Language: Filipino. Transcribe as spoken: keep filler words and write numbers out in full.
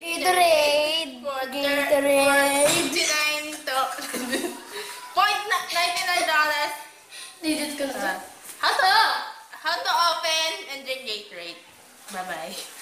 Gatorade. Gatorade. fifty-nine to point ninety-nine dollars. Digit ko na. How to how to open and drink Gatorade. Bye bye.